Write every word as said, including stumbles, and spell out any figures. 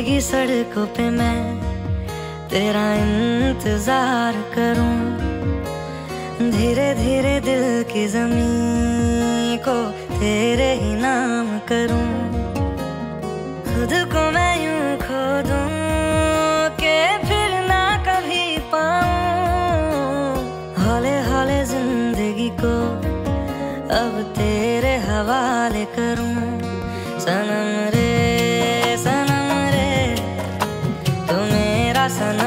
भीगी सड़कों पे मैं तेरा इंतजार करूं, धीरे धीरे दिल की ज़मीं को तेरे ही नाम करूं। खुद को मैं यूं खो दूं कि फिर ना कभी पाऊं, हौले हौले जिंदगी को अब तेरे हवाले करूं। सनम रे सनम रे तू मेरा सनम